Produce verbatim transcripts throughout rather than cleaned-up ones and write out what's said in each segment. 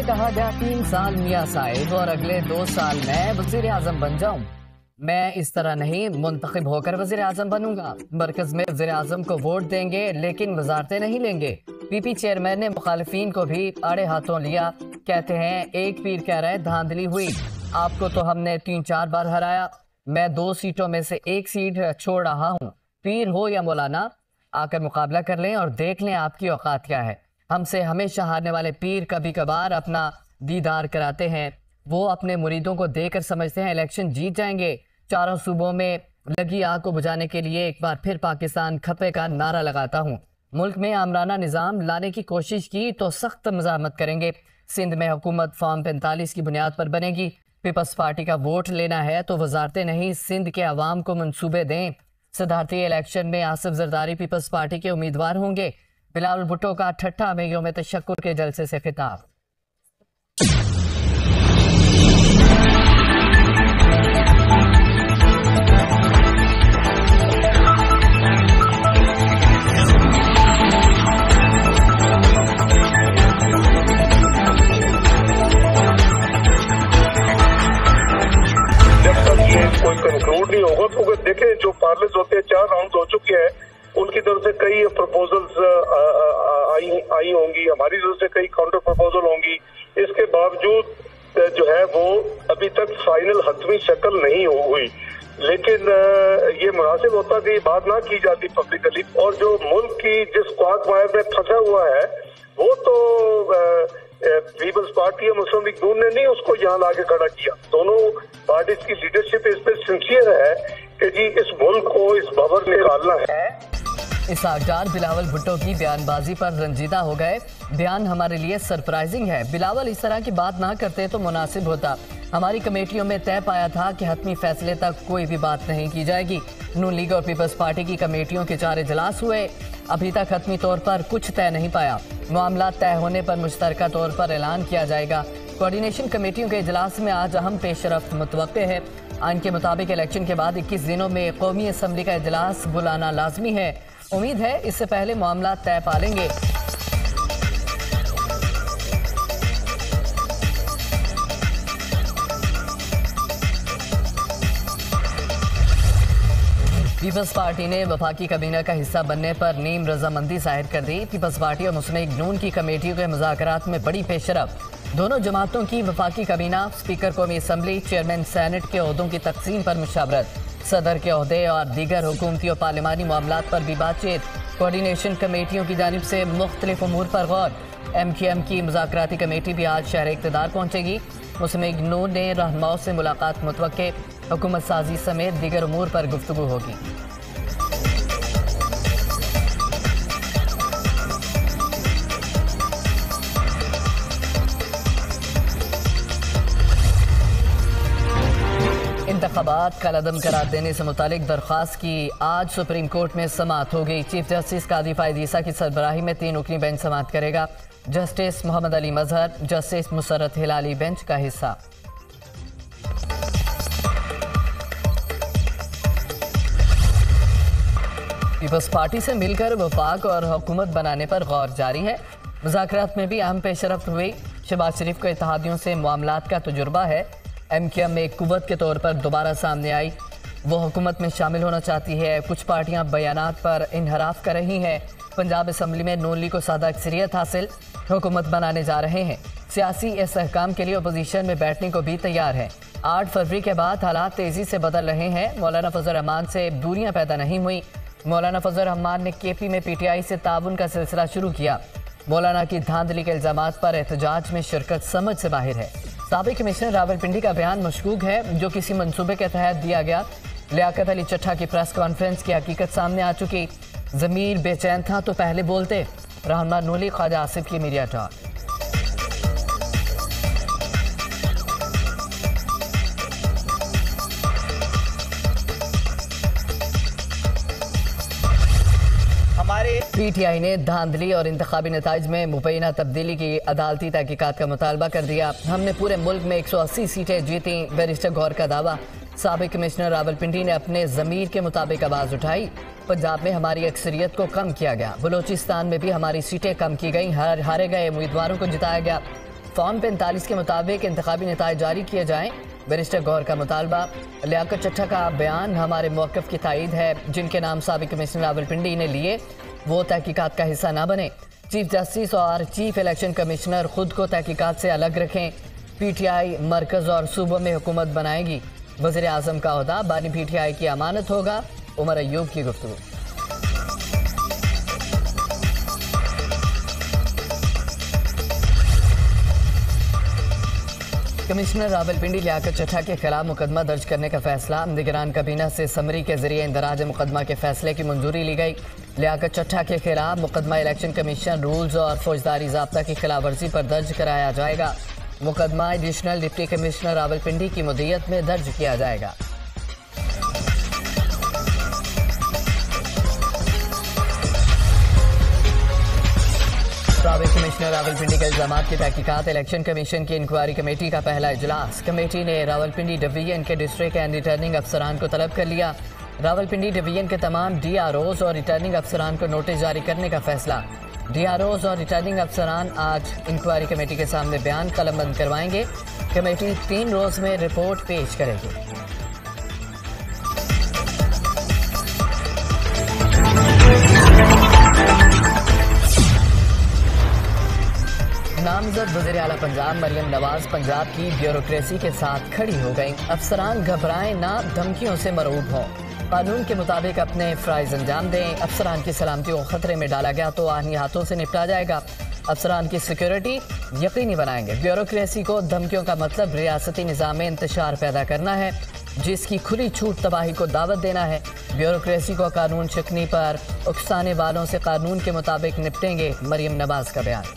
कहा गया तीन साल मियां साहिब और अगले दो साल मैं वजीर आजम बन जाऊं। मैं इस तरह नहीं, मुंतखब होकर वजीर आजम बनूंगा। मरकज में वजीर आजम को वोट देंगे लेकिन वजारतें नहीं लेंगे। पीपी चेयरमैन ने मुखालिफिन को भी आड़े हाथों लिया। कहते हैं एक पीर कह रहा है धांधली हुई, आपको तो हमने तीन चार बार हराया, मैं दो सीटों में से एक सीट छोड़ रहा हूँ। पीर हो या मौलाना, आकर मुकाबला कर लें और देख लें आपकी औकात क्या है। हमसे हमेशा हारने वाले पीर कभी कभार अपना दीदार कराते हैं। वो अपने मुरीदों को देकर समझते हैं इलेक्शन जीत जाएंगे। चारों सूबों में लगी आग को बुझाने के लिए एक बार फिर पाकिस्तान खपे का नारा लगाता हूँ। मुल्क में आमराना निज़ाम लाने की कोशिश की तो सख्त मज़ामत करेंगे। सिंध में हुकूमत फॉर्म पैंतालीस की बुनियाद पर बनेगी। पीपल्स पार्टी का वोट लेना है तो वजारतें नहीं, सिंध के अवाम को मंसूबे दें। सदारती इलेक्शन में आसिफ जरदारी पीपल्स पार्टी के उम्मीदवार होंगे। बिलावल भुट्टो का ठट्ठा में यौम तशक्कुर के जलसे से खिताब। कोई कंक्लूड नहीं होगा तो देखें, जो पार्लर्स होते हैं चार राउंड हो चुके हैं, उनकी तरफ से कई प्रपोजल्स आई आई होंगी, हमारी तरफ से कई काउंटर प्रपोजल होंगी। इसके बावजूद जो है वो अभी तक फाइनल हतमी शक्ल नहीं हुई। लेकिन ये मुनासिब होता कि बात ना की जाती पब्लिकली, और जो मुल्क की जिस क्वाक मायर में फंसा हुआ है वो तो पीपल्स पार्टी और मुस्लिम लीग नून ने नहीं उसको यहाँ लाके खड़ा किया। दोनों पार्टीज की लीडरशिप इस पर सिंसियर है कि जी इस मुल्क को इस बबर में निकालना है। इसहाकडार बिलावल भुट्टो की बयानबाजी पर रंजीदा हो गए। बयान हमारे लिए सरप्राइजिंग है। बिलावल इस तरह की बात ना करते तो मुनासिब होता। हमारी कमेटियों में तय पाया था कि हतमी फैसले तक कोई भी बात नहीं की जाएगी। नून लीग और पीपल्स पार्टी की कमेटियों के चार इजलास हुए, अभी तक हतमी तौर पर कुछ तय नहीं पाया। मामला तय होने पर मुश्तरका तौर पर ऐलान किया जाएगा। कोऑर्डिनेशन कमेटियों के इजलास में आज अहम पेशरफ्त मुतवक्के है। आइन के मुताबिक इलेक्शन के बाद इक्कीस दिनों में कौमी असम्बली का इजलास बुलाना लाजमी है। उम्मीद है इससे पहले मामला तय पा लेंगे। पीपल्स पार्टी ने वफाकी काबीना का हिस्सा बनने पर नीम रजामंदी जाहिर कर दी। पीपल्स पार्टी और मुस्लिम लीग नून की कमेटियों के मुज़ाकरात में बड़ी पेशरफ। दोनों जमातों की वफाकी काबीना, स्पीकर कौमी असम्बली, चेयरमैन सेनेट के ओहदों की तकसीम पर मुशावरत, सदर के ओहदे और दीगर हुकूमती और पार्लिमानी मामलात पर भी बातचीत। कोऑर्डिनेशन कमेटियों की जानिब से मुख्तलिफ उमूर पर गौर। एम क्यू एम की मुज़ाकराती कमेटी भी आज शहर इक़्तिदार पहुँचेगी। मुस्लिम लीग नून ने रहनुमाओं से मुलाकात मुतवक्के, हुकूमत साजी समेत दीगर उमूर पर गुफ्तगू होगी। इंतखाबात कलअदम करार देने से मुतालिक दरख्वास्त की आज सुप्रीम कोर्ट में समाअत हो गई। चीफ जस्टिस कादी फायद ईसा की सरबराही में तीन रुकनी बेंच समाअत करेगा। Justice Mohammad Ali Mazhar, justice Musarrat Hilali bench का हिस्सा। पीपल्स पार्टी से मिलकर वफाक और हुकूमत बनाने पर गौर जारी है। मुज़ाकरात में भी अहम पेशरफ्त हुई। शहबाज शरीफ को इत्तेहादियों से मामलात का तजुर्बा है। एम क्यू एम एक कुव्वत के तौर पर दोबारा सामने आई। वो हुकूमत में शामिल होना चाहती है। कुछ पार्टियां बयानात पर इनहराफ कर रही हैं। पंजाब असम्बली में नून लीग को सादा अक्सरियत हासिल, हुकूमत बनाने जा रहे हैं। सियासी इस्तेहकाम के लिए अपोजिशन में बैठने को भी तैयार है। आठ फरवरी के बाद हालात तेज़ी से बदल रहे हैं। मौलाना फजल रहमान से दूरियां पैदा नहीं हुई। मौलाना फजल रहमान ने के पी में पी टी आई से ताउन का सिलसिला शुरू किया। मौलाना की धांधली के इल्जामात पर एहतजाज में शिरकत समझ से बाहर है। साबिक कमिश्नर रावलपिंडी का बयान मशकूक है, जो किसी मंसूबे के तहत दिया गया। लियाकत अली चट्ठा की प्रेस कॉन्फ्रेंस की हकीकत सामने आ चुकी। ज़मीर बेचैन था तो पहले बोलते। रहनुमा नूली ख्वाजा आसिफ की media talk. P T I ने धांधली और इंतखाबी नताइज में मुबैना तब्दीली की अदालती तहकीकात का मुतालबा कर दिया। हमने पूरे मुल्क में एक सौ अस्सी सीटें जीती, बैरिस्टर गौर का दावा। साबिक कमिश्नर रावलपिंडी ने अपने ज़मीर के मुताबिक आवाज़ उठाई। पंजाब में हमारी अक्सरियत को कम किया गया। बलोचिस्तान में भी हमारी सीटें कम की गई। हार हारे गए उम्मीदवारों को जिताया गया। फॉर्म पैंतालीस के मुताबिक इंतखाबी नताइज जारी किए जाएँ। बैरिस्टर गौहर का मुतालबा। लियाकत चट्टा का बयान हमारे मौक़िफ़ की तायीद है। जिनके नाम साबिक़ कमिश्नर रावलपिंडी ने लिए वो तहकीकात का हिस्सा ना बने। चीफ जस्टिस और चीफ इलेक्शन कमिश्नर खुद को तहकीकात से अलग रखें। पी टी आई मरकज़ और सूबों में हुकूमत बनाएगी। वज़ीर आज़म का ओहदा बानी पी टी आई की अमानत होगा। उमर अयूब की गुफ्तगू। कमिश्नर रावलपिंडी लियाकत चट्टा के खिलाफ मुकदमा दर्ज करने का फैसला। निगरान काबीना से समरी के जरिए इंदराज मुकदमा के फैसले की मंजूरी ली गई। लियाकत चट्टा के खिलाफ मुकदमा इलेक्शन कमीशन रूल्स और फौजदारी ज़ाब्ता की खिलाफ वर्जी पर दर्ज कराया जाएगा। मुकदमा एडिशनल डिप्टी कमिश्नर रावलपिंडी की मुद्दत में दर्ज किया जाएगा। साबिक़ कमिश्नर रावलपिंडी के इल्जाम की तहकीकात। इलेक्शन कमीशन की इंक्वायरी कमेटी का पहला इजलास। कमेटी ने रावलपिंडी डिवीजन के डिस्ट्रिक्ट एंड रिटर्निंग अफसरान को तलब कर लिया। रावलपिंडी डिवीजन के तमाम डी आर ओज और रिटर्निंग अफसरान को नोटिस जारी करने का फैसला। डी आर ओज और रिटर्निंग अफसरान आज इंक्वायरी कमेटी के सामने बयान कलमबंद करवाएंगे। कमेटी तीन रोज में रिपोर्ट पेश करेगी। नामजद वज़ीर आला पंजाब मरियम नवाज पंजाब की ब्यूरोक्रेसी के साथ खड़ी हो गई। अफसरान घबराएं ना, धमकियों से मरूब हों, कानून के मुताबिक अपने फ़राइज़ अंजाम दें। अफसरान की सलामती को खतरे में डाला गया तो आनी हाथों से निपटा जाएगा। अफसरान की सिक्योरिटी यकीनी बनाएंगे। ब्यूरोक्रेसी को धमकियों का मतलब रियासती निज़ाम में इंतशार पैदा करना है, जिसकी खुली छूट तबाही को दावत देना है। ब्यूरोक्रेसी को कानून शिकनी पर उकसाने वालों से कानून के मुताबिक निपटेंगे। मरियम नवाज का बयान।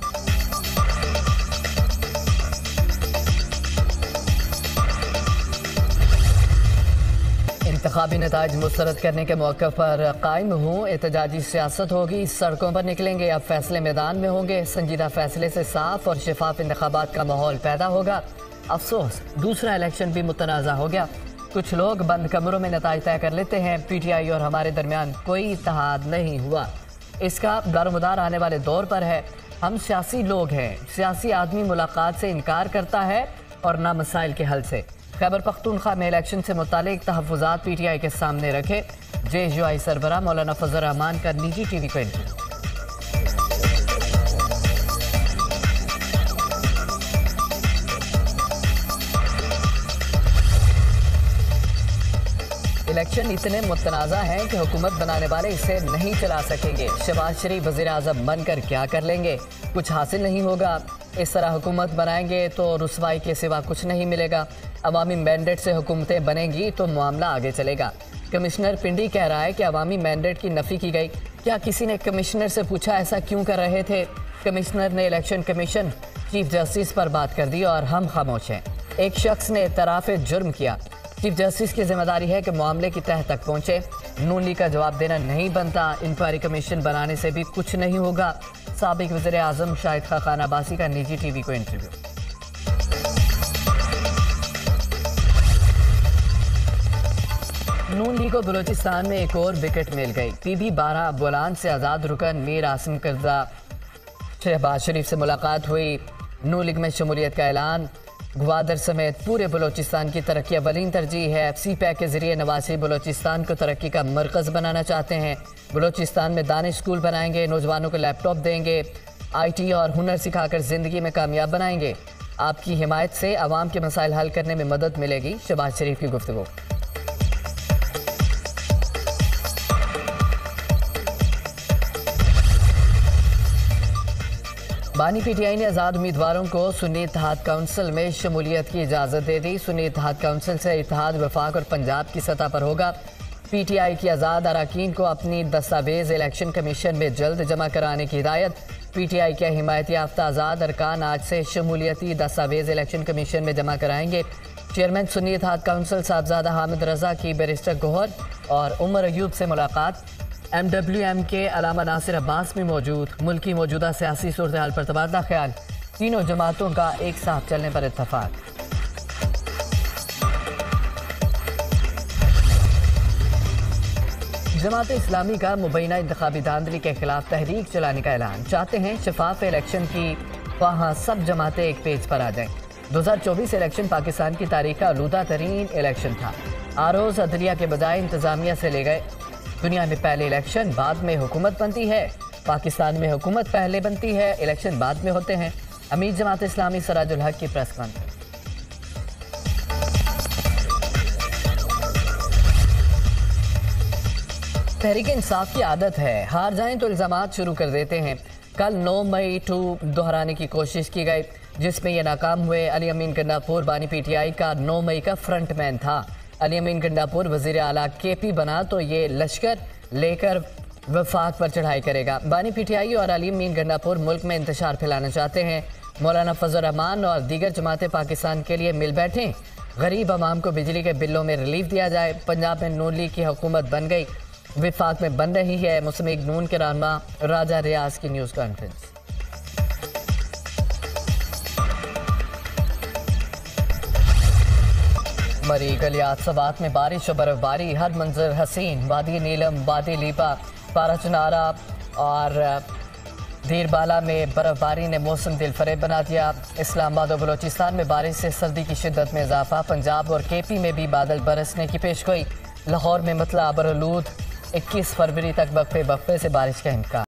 इंतखाबी नताइज मुस्तरद करने के मौके पर कायम हूँ। एहतजाजी सियासत होगी, सड़कों पर निकलेंगे। अब फैसले मैदान में होंगे। संजीदा फैसले से साफ और शफाफ इंतखाबात का माहौल पैदा होगा। अफसोस दूसरा इलेक्शन भी मुतनाज़ा हो गया। कुछ लोग बंद कमरों में नताइज तय कर लेते हैं। पी टी आई और हमारे दरमियान कोई इत्तेहाद नहीं हुआ। इसका दारोमदार आने वाले दौर पर है। हम सियासी लोग हैं। सियासी आदमी मुलाकात से इनकार करता है और ना मसाइल के हल से। खैबर पख्तूनख्वा में इलेक्शन से मुतालिक तहफ़्फ़ुज़ात पी टी आई के सामने रखे। जे एस यू आई सरबराह मौलाना फजल रहमान का निजी टी वी को इंटरव्यू। इलेक्शन इतने मुतनाज़ा हैं कि हुकूमत बनाने वाले इसे नहीं चला सकेंगे। शहबाज शरीफ वज़ीर आज़म बनकर क्या कर लेंगे? कुछ हासिल नहीं होगा। इस तरह हुकूमत बनाएंगे तो रुसवाई के सिवा कुछ नहीं मिलेगा। अवामी मैंडेट से हुकूमतें बनेंगी तो मामला आगे चलेगा। कमिश्नर पिंडी कह रहा है कि अवामी मैंडेट की नफ़ी की गई। क्या किसी ने कमिश्नर से पूछा ऐसा क्यों कर रहे थे? कमिश्नर ने इलेक्शन कमीशन चीफ जस्टिस पर बात कर दी और हम खामोश हैं। एक शख्स ने इतराफ़ जुर्म किया। चीफ जस्टिस की जिम्मेदारी है कि मामले की तह तक पहुँचे। नून लीग का जवाब देना नहीं बनता। इंक्वायरी कमीशन बनाने से भी कुछ नहीं होगा। साबिक वज़ीर आज़म शाहिद खान अब्बासी का निजी टी वी को इंटरव्यू। नून लीग को बलूचिस्तान में एक और विकेट मिल गई। पी बी बारह बोलान से आज़ाद रुकन मीर आसिम करदा शहबाज शरीफ से मुलाकात हुई। नून लीग में शमूलियत का ऐलान। ग्वादर समेत पूरे बलूचिस्तान की तरक्की अवलीन तरजीह है। सी पैक के जरिए नवाज शरीफ बलूचिस्तान को तरक्की का मरकज़ बनाना चाहते हैं। बलूचिस्तान में दानिश स्कूल बनाएंगे। नौजवानों को लैपटॉप देंगे। आई टी और हुनर सिखाकर ज़िंदगी में कामयाब बनाएंगे। आपकी हिमायत से आवाम के मसाइल हल करने में मदद मिलेगी। शहबाज शरीफ की गुफ्तगू। बानी पी टी आई ने आज़ाद उम्मीदवारों को सुन्नी इत्तेहाद काउंसिल में शमूलियत की इजाज़त दे दी। सुन्नी इत्तेहाद काउंसिल से इत्तेहाद वफाक और पंजाब की सतह पर होगा। पी टी आई की आज़ाद अरकान को अपनी दस्तावेज़ इलेक्शन कमीशन में जल्द जमा कराने की हिदायत। पी टी आई के हिमायत याफ्ता आज़ाद अरकान आज से शमूलियती दस्तावेज़ इलेक्शन कमीशन में जमा कराएंगे। चेयरमैन सुन्नी इत्तेहाद काउंसिल साहबजादा हामिद रजा की बैरिस्टर गौहर और उमर अयूब से मुलाकात। एम डब्ल्यू एम के अलामा नासिर अब्बास में मौजूद। मुल्क की मौजूदा सियासी सूरत हाल पर तबादला ख्याल। तीनों जमातों का एक साथ चलने पर इत्तफाक। जमात इस्लामी का मुबैना इंतखाबी धांधली के खिलाफ तहरीक चलाने का ऐलान। चाहते हैं शफाफ इलेक्शन की वहाँ सब जमातें एक पेज पर आ जाएं। दो हज़ार चौबीस इलेक्शन पाकिस्तान की तारीख का आलूदा तरीन इलेक्शन था। आरोज अदलिया के बजाय इंतजामिया से ले गए। दुनिया में पहले इलेक्शन बाद में हुकूमत बनती है, पाकिस्तान में हुकूमत पहले बनती है, इलेक्शन बाद में होते हैं। अमीर जमात इस्लामी सराजुल हक की प्रेस कॉन्फ्रेंस। तहरीक इंसाफ की आदत है, हार जाएं तो इल्जामात शुरू कर देते हैं। कल नौ मई टू दोहराने की कोशिश की गई, जिसमें यह नाकाम हुए। अली अमीन गंडापुर बानी पीटीआई का नौ मई का फ्रंटमैन था। अली अमीन गंडापुर वजीर आला के पी बना तो ये लश्कर लेकर वफाक पर चढ़ाई करेगा। बानी पीटीआई और अली अमीन गंडापुर मुल्क में इंतशार फैलाना चाहते हैं। मौलाना फजल रहमान और दीगर जमातें पाकिस्तान के लिए मिल बैठें। गरीब आवाम को बिजली के बिलों में रिलीफ दिया जाए। पंजाब में नून लीग की हुकूमत बन गई, विफाक में बन रही है। मुस्लिम लीग नून के रहनुमा राजा रियाज की न्यूज़ कॉन्फ्रेंस। मरी गलियात सवात में बारिश और बर्फबारी, हर मंजर हसीन। वादी नीलम, वादी लीपा, पारा चुनारा और धीरबाला में बर्फबारी ने मौसम दिलफरेब बना दिया। इस्लामाबाद और बलोचिस्तान में बारिश से सर्दी की शिद्दत में इजाफा। पंजाब और के पी में भी बादल बरसने की पेशगोई। लाहौर में मतला अबरलूद, इक्कीस फरवरी तक वक्फे वक्फे से बारिश का इम्कान।